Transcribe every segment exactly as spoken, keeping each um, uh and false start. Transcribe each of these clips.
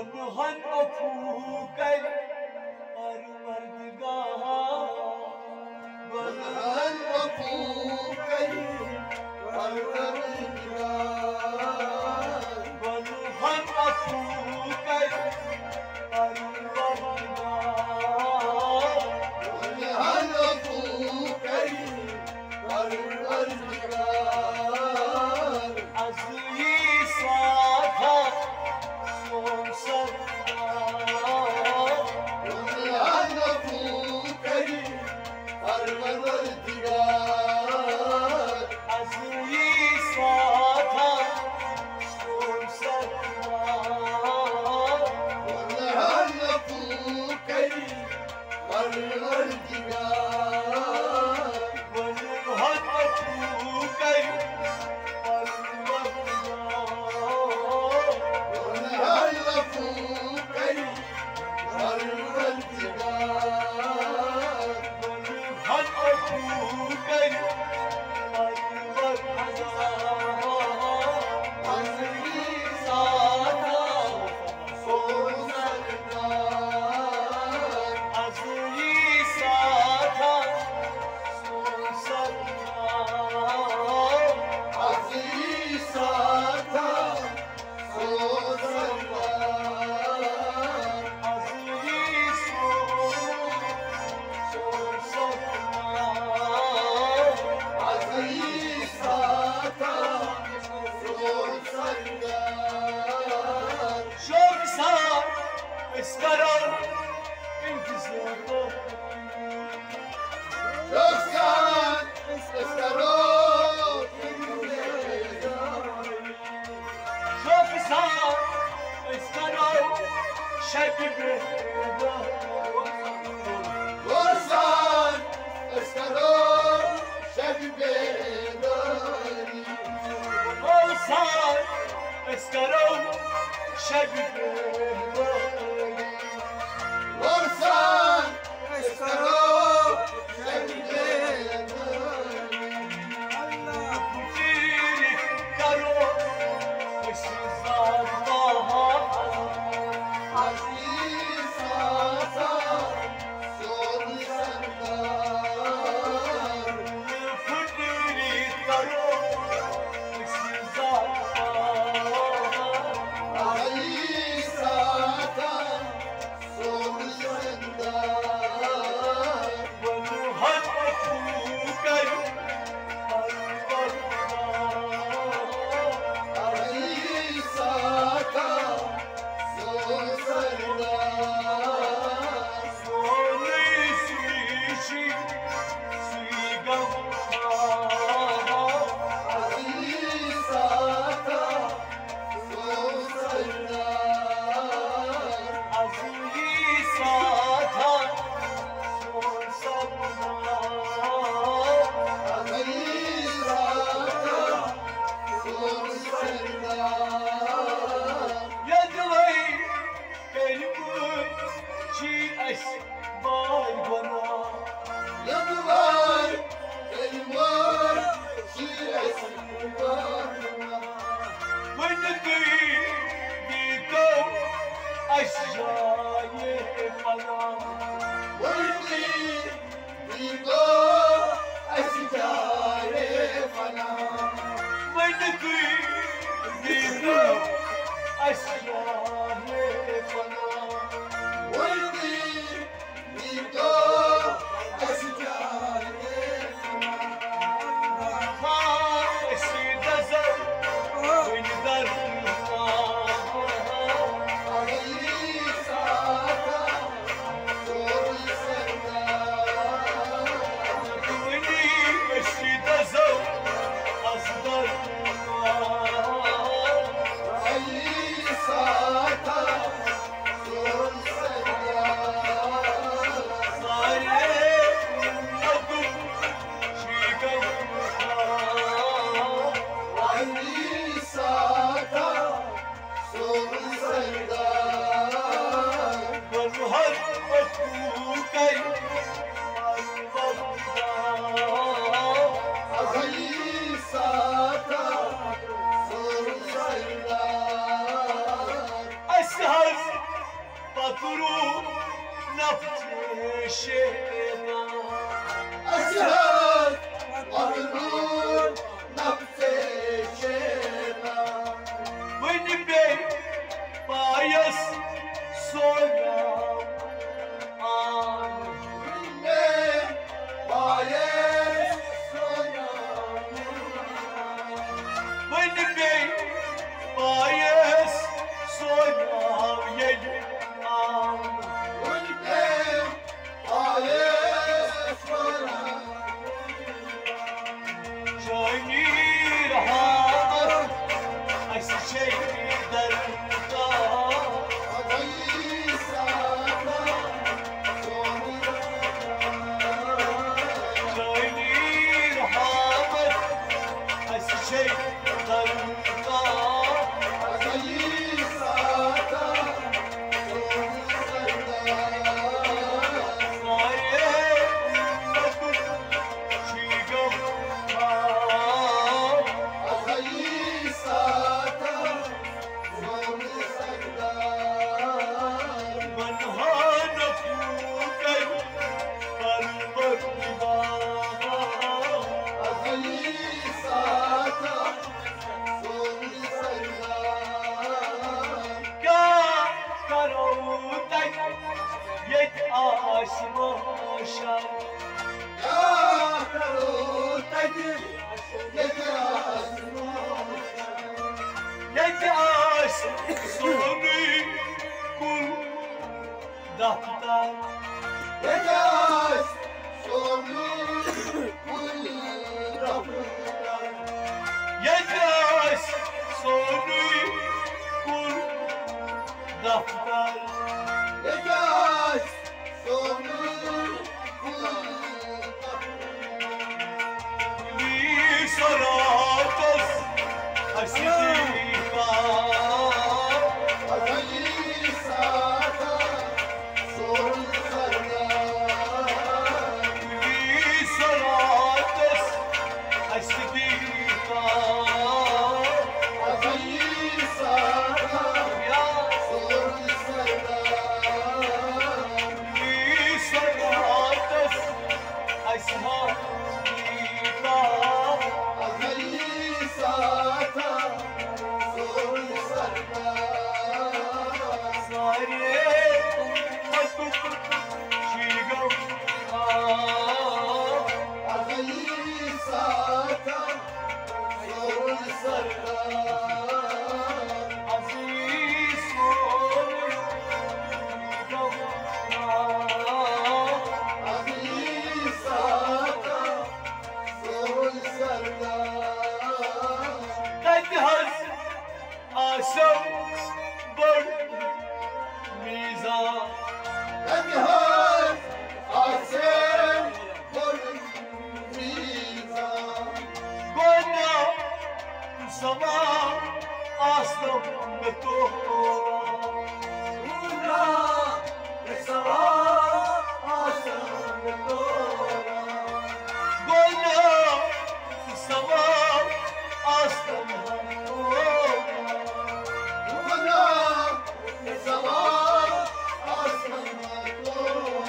ونهن أفوكي أروردگار ونهن أفوكي أروردگار ونهن أفوكي أروردگار ونهن أفوكي أروردگار عزوی ساتا سون سردار ونهن أفوكي أروردگار عزوی ساتا سون سردار ونهن أفوكي أروردگار ونهن أفوكي أروردگار ونهن أفوكي أروردگار ونهن أفوكي أروردگار عزوی ساتا سون سردار عزوی ساتا سون سردار عزوی ساتا سون سردار عزوی سون سون سردار عزوی ساتا سون سردار شوق صار استرار انتظار رخصان اسکرو شوق صار استرار شب بهدار رخصان اسکرو شب بیداری صار استرار شب بهدار رخصان اسکرو شب بیداری فيني كرو استنزار ضاها عزیز ساتا سون سردار فيني كرو استنزار ضاها عزیز ساتا سون سردار ونهن أفوكي أروردگار عزیز ساتا سون سردار سوني سويشي سويگم عزیز ساتا سون سردار عزوی ساتا سون سردار عزیز ساتا سون سردار يدوي كلمة شي أسبار بنا يدوار كلمات شيء اسمه ونقي بيكو أشجاي بنا ويلي بيكو أشجار فنا ونقي بيكو أشجاي بنا ويلي بيكو أشجار خاشي دزر وندر عزيز ساتا سون سردار وني مشي دزر أصدر عزيز ساتا آیه سونا من بی باعث سوناوی آم ونبه آیه سونا جانی رها از شی در آدایی ساتا سونی جانی رها از شی در آدایی ساتا سونی آدایی ساتا سونی آدایی ساتا سونی آسمان یا کرو تگی یک آسمان یک آس سونی کل دفتر یک آس سونی کل رفت یک آس سونی کل دفتر یک آس سونی کل لی سراتس حسیدیکا آدایی ساتا سونی لی سراتس حسیدیکا آدایی ساتا یا سونی لی سراتس حسیدیکا آدایی ساتا سونی ساری مطلوب شیگم آدایی ساتا سونی عزیز سونی آدایی ساتا سونی قد هز آسم بر میزان نگهان آسم بر میزان گویا سما آسم به تو اونا به سوا آسم به تو گویا سما آسم به تو اونا به سوا آسم به تو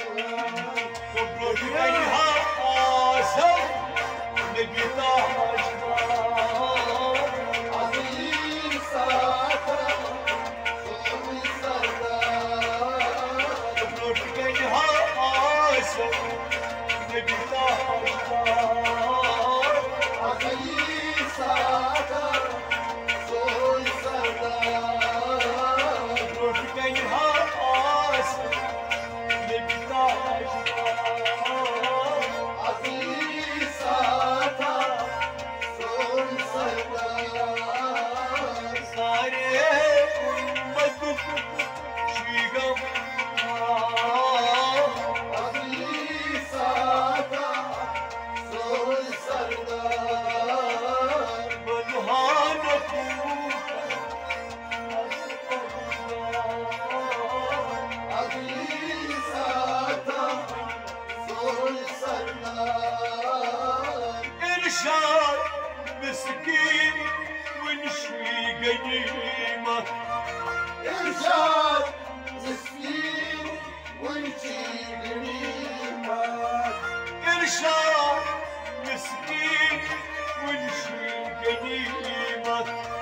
وبروجيها آسم نبيتاش آدایی ساتا سونی وبروجيها آسم نبيتاش آدایی ساتا سونی وبروجيها آسم نبيتاش آدایی ساتا سونی ساري مدوك شيغم آدایی ساتا سونی آدایی ساتا سونی إرشاد مسكين ونشوي قديمة إرشاد مسكين وانتي غنيمة إرشاد مسكين ونشوي قديمة